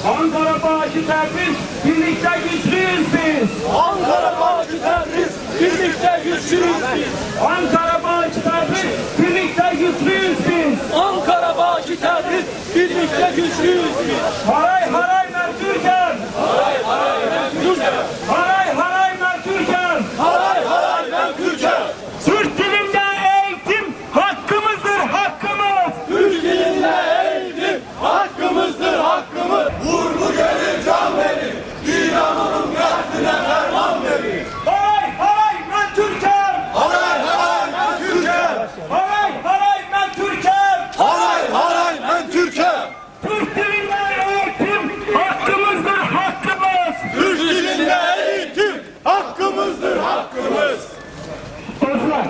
Ankara bağışı terbiz, birlikte güçlüyüz biz. Ankara bağışı terbiz, birlikte güçlüyüz biz. Ankara bağışı terbiz, birlikte güçlüyüz biz. Ankara bağışı terbiz, birlikte güçlüyüz biz. Haray haray Mertürken. Haray haray ben Türker. Haray haray Mertürken. Haray haray ben Türker. Türk dilinde eğitim hakkımızdır, hakkımız. Türk dilinde eğitim hakkımızdır, hakkımız. Vurgu gelir, can verir. İran onun katlına ferman verir. Haray haray Mertürken. Haray haray ben Türker. Haray haray Mertürken. Haray haray ben Türker. Türk dilinde eğitim hakkımızdır, hakkımız. Türk dilinde eğitim hakkımızdır, hakkımız. Dostlar.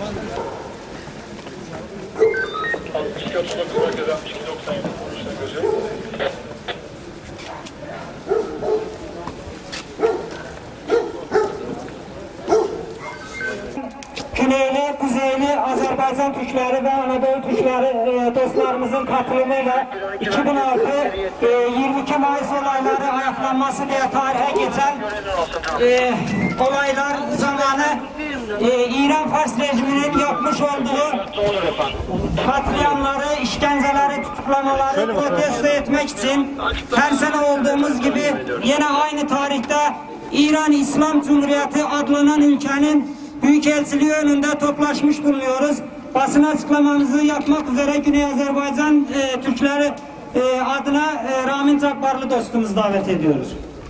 Güneyli, kuzeyli Azerbaycan Türkleri ve Anadolu Türkleri dostlarımızın katılımıyla 2006 22 Mayıs olayları ayaklanması diye tarihe geçen olaylar zamanı İran Fars rejiminin yapmış olduğu katliamları, işkenceleri, tutuklamaları protesto etmek için her sene olduğumuz gibi yine aynı tarihte İran İslam Cumhuriyeti adlanan ülkenin Büyükelçiliği önünde toplaşmış bulunuyoruz. Basın açıklamamızı yapmak üzere Güney Azerbaycan Türkleri adına Ramin Cabbarlı dostumuzu davet ediyoruz.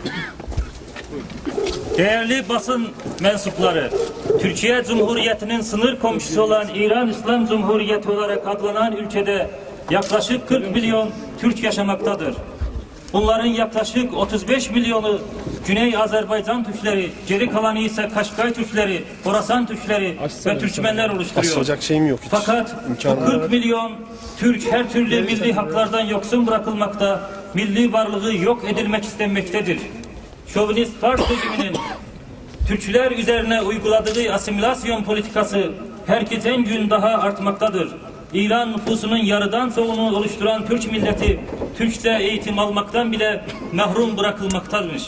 Değerli basın mensupları, Türkiye Cumhuriyeti'nin sınır komşusu olan İran İslam Cumhuriyeti olarak adlanan ülkede yaklaşık 40 milyon Türk yaşamaktadır. Bunların yaklaşık 35 milyonu Güney Azerbaycan Türkleri, geri kalanı ise Kaşkay Türkleri, Horasan Türkleri ve Türkmenler oluşturuyor. Fakat bu 40 milyon Türk her türlü milli haklardan yoksun bırakılmakta, milli varlığı yok edilmek istenmektedir. Şovinist Fars rejiminin Türkler üzerine uyguladığı asimilasyon politikası her geçen gün daha artmaktadır. İran nüfusunun yarıdan çoğunu oluşturan Türk milleti Türkçe eğitim almaktan bile mahrum bırakılmaktadır.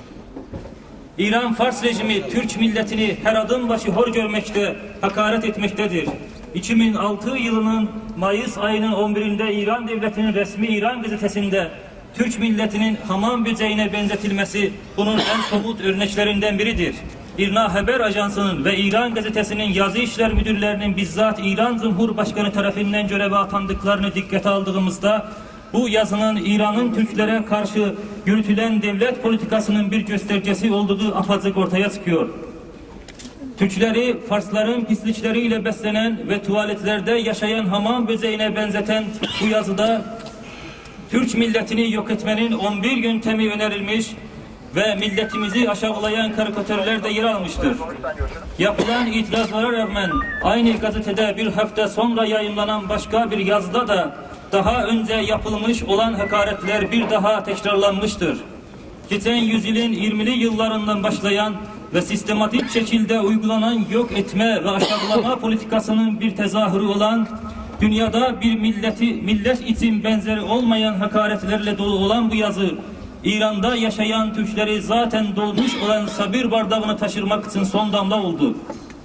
İran Fars rejimi Türk milletini her adım başı hor görmekte, hakaret etmektedir. 2006 yılının Mayıs ayının 11'inde İran devletinin resmi İran gazetesinde Türk milletinin hamam böceğine benzetilmesi bunun en somut örneklerinden biridir. İRNA Haber Ajansı'nın ve İran gazetesinin yazı işler müdürlerinin bizzat İran Cumhurbaşkanı tarafından göreve atandıklarını dikkate aldığımızda bu yazının İran'ın Türklere karşı yürütülen devlet politikasının bir göstergesi olduğu apaçık ortaya çıkıyor. Türkleri Farsların pislikleriyle beslenen ve tuvaletlerde yaşayan hamam böceğine benzeten bu yazıda Türk milletini yok etmenin 11 yöntemi önerilmiş ve milletimizi aşağılayan karikatürler de yer almıştır. Yapılan itirazlara rağmen aynı gazetede bir hafta sonra yayınlanan başka bir yazıda da daha önce yapılmış olan hakaretler bir daha tekrarlanmıştır. Geçen yüzyılın 20'li yıllarından başlayan ve sistematik şekilde uygulanan yok etme ve aşağılama politikasının bir tezahürü olan, dünyada bir millet için benzeri olmayan hakaretlerle dolu olan bu yazı, İran'da yaşayan Türkleri zaten dolmuş olan sabır bardağını taşırmak için son damla oldu.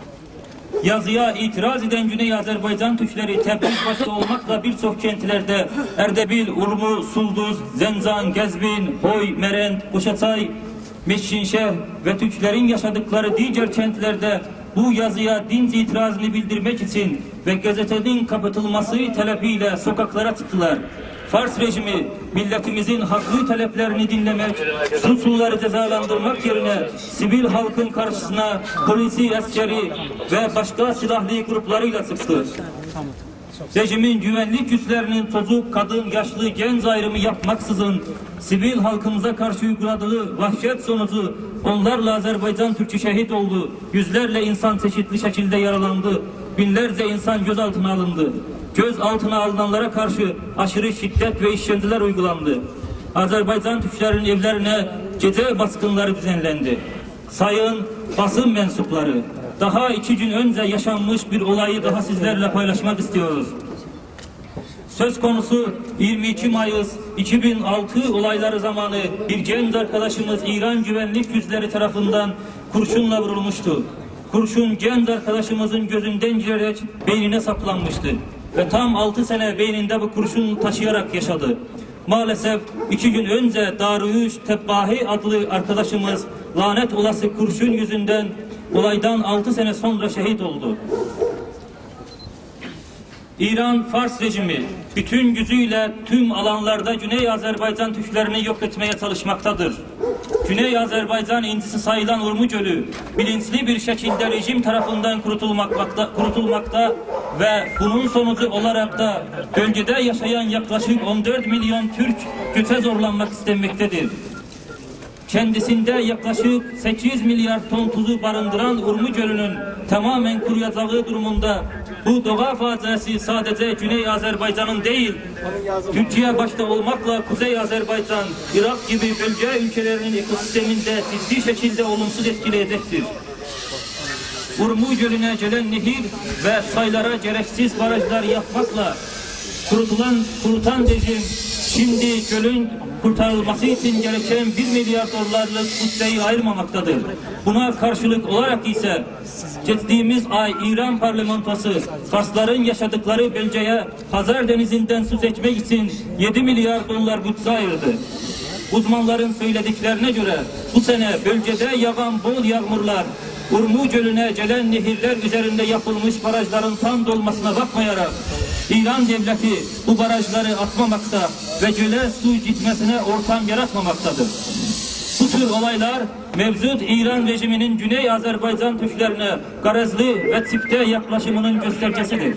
Yazıya itiraz eden Güney Azerbaycan Türkleri Tebriz başta olmakla birçok kentlerde Erdebil, Urmu, Sulduz, Zenzan, Gezbin, Hoy, Merend, Kuşaçay, Meşşinşeh ve Türklerin yaşadıkları diğer kentlerde bu yazıya dinç itirazını bildirmek için ve gazetenin kapatılması talebiyle sokaklara çıktılar. Fars rejimi milletimizin haklı taleplerini dinlemek, suçluları cezalandırmak yerine sivil halkın karşısına polisi, askeri ve başka silahlı gruplarıyla çıktı. Rejimin güvenlik güçlerinin çocuk, kadın, yaşlı, genç ayrımı yapmaksızın sivil halkımıza karşı uyguladığı vahşet sonucu onlarla Azerbaycan Türk'ü şehit oldu. Yüzlerle insan çeşitli şekilde yaralandı. Binlerce insan gözaltına alındı. Gözaltına alınanlara karşı aşırı şiddet ve işkenceler uygulandı. Azerbaycan Türklerin evlerine gece baskınları düzenlendi. Sayın basın mensupları, daha 2 gün önce yaşanmış bir olayı daha sizlerle paylaşmak istiyoruz. Söz konusu 22 Mayıs 2006 olayları zamanı bir genç arkadaşımız İran güvenlik güçleri tarafından kurşunla vurulmuştu. Kurşun genç arkadaşımızın gözünden girerek beynine saplanmıştı ve tam 6 sene beyninde bu kurşunu taşıyarak yaşadı. Maalesef 2 gün önce Daruyuş Tebbahi adlı arkadaşımız lanet olası kurşun yüzünden olaydan 6 sene sonra şehit oldu. İran Fars rejimi bütün gücüyle tüm alanlarda Güney Azerbaycan Türklerini yok etmeye çalışmaktadır. Güney Azerbaycan incisi sayılan Urmu Gölü bilinçli bir şekilde rejim tarafından kurutulmakta ve bunun sonucu olarak da bölgede yaşayan yaklaşık 14 milyon Türk güce zorlanmak istenmektedir. Kendisinde yaklaşık 8 milyar ton tuzu barındıran Urmu Gölü'nün tamamen kuruyacağı durumunda bu doğa faciası sadece Güney Azerbaycan'ın değil, Türkiye başta olmakla Kuzey Azerbaycan, Irak gibi bölge ülkelerinin ekosisteminde ciddi şekilde olumsuz etkileyecektir. Urmu Gölü'ne gelen nehir ve saylara gereksiz barajlar yapmakla kurutan rejim şimdi gölün kurtarılması için gereken 1 milyar dolarlık bütçeyi ayırmamaktadır. Buna karşılık olarak ise geçtiğimiz ay İran parlamentosu Farsların yaşadıkları bölgeye Hazar Denizi'nden su çekmek için 7 milyar dolar bütçe ayırdı. Uzmanların söylediklerine göre bu sene bölgede yağan bol yağmurlar Urmu Gölü'ne gelen nehirler üzerinde yapılmış barajların tam dolmasına bakmayarak İran devleti bu barajları atmamakta ve göle su gitmesine ortam yaratmamaktadır. Bu tür olaylar mevcut İran rejiminin Güney Azerbaycan Türklerine garazlı ve çifte yaklaşımının göstergesidir.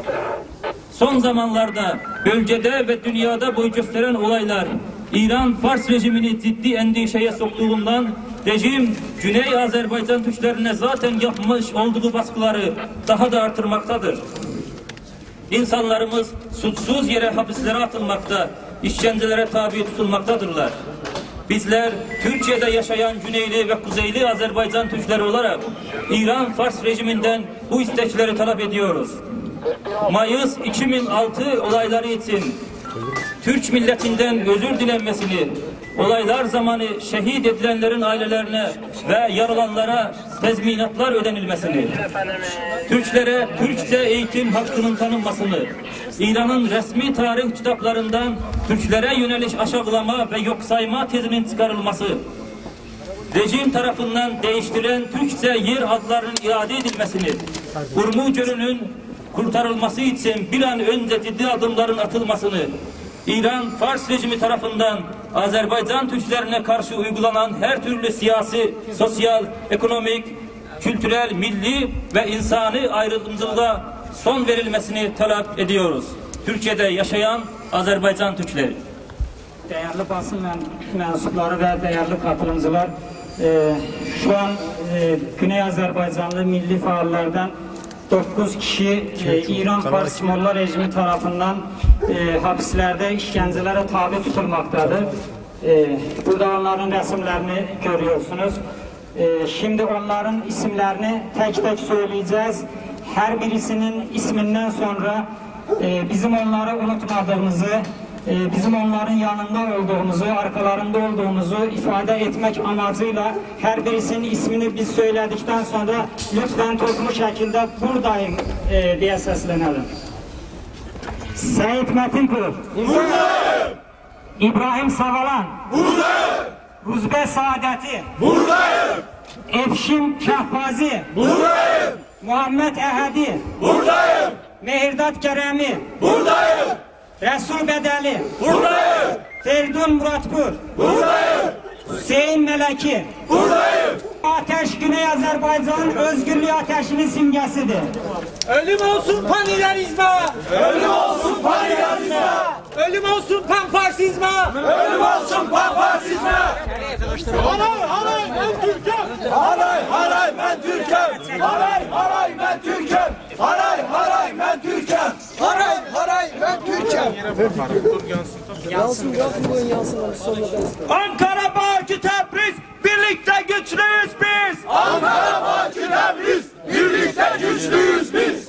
Son zamanlarda bölgede ve dünyada boy gösteren olaylar İran Fars rejimini ciddi endişeye soktuğundan rejim Güney Azerbaycan Türklerine zaten yapmış olduğu baskıları daha da artırmaktadır. İnsanlarımız suçsuz yere hapislere atılmakta, işkencelere tabi tutulmaktadırlar. Bizler Türkiye'de yaşayan Güneyli ve Kuzeyli Azerbaycan Türkleri olarak İran Fars rejiminden bu istekleri talep ediyoruz. Mayıs 2006 olayları için Türk milletinden özür dilenmesini, olaylar zamanı şehit edilenlerin ailelerine ve yaralanlara tezminatlar ödenilmesini, Türklere Türkçe eğitim hakkının tanınmasını, İran'ın resmi tarih kitaplarından Türklere yöneliş aşağılama ve yok sayma tezinin çıkarılması, rejim tarafından değiştirilen Türkçe yer adlarının iade edilmesini, Urmu Gölü'nün kurtarılması için bir an önce ciddi adımların atılmasını, İran Fars rejimi tarafından Azerbaycan Türklerine karşı uygulanan her türlü siyasi, sosyal, ekonomik, kültürel, milli ve insani ayrımcılığa son verilmesini talep ediyoruz. Türkiye'de yaşayan Azerbaycan Türkleri. Değerli basın mensupları ve değerli katılımcılar, şu an Güney Azerbaycanlı milli faallerden 9 kişi İran Fars Molla rejimi tarafından hapislerde işkencelere tabi tutulmaktadır. Burada onların resimlerini görüyorsunuz. Şimdi onların isimlerini tek tek söyleyeceğiz. Her birisinin isminden sonra bizim onları unutmadığımızı, bizim onların yanında olduğumuzu, arkalarında olduğumuzu ifade etmek amacıyla her birisinin ismini biz söyledikten sonra lütfen toplu şekilde buradayım diye seslenelim. Seyit Metinpur. Buradayım. İbrahim Savalan. Buradayım. Ruzbe Saadeti. Buradayım. Efşim Kahpazi. Buradayım. Muhammed Ehedi. Buradayım. Mehirdat Keremi. Buradayım. Resul Bedeli. Buradayım. Ferdun Muratpur. Buradayım. Hüseyin Meleki. Buradayım. Ateş Güney Azerbaycan'ın özgürlüğü ateşinin simgesidir. Ölüm olsun panillerizme! Ölüm olsun panillerizme! Ölüm olsun panfarsizme! Ölüm olsun panfarsizme! Haray haray ben Türk'üm! Haray haray ben Türk'üm! Haray haray ben Türk'üm! Haray haray ben Türk'üm! Haray haray ben Türk'üm! Ankara, Bakü, Tebriz, birlikte güçlüyüz biz! Ankara, Bakü, Tebriz, birlikte güçlüyüz biz!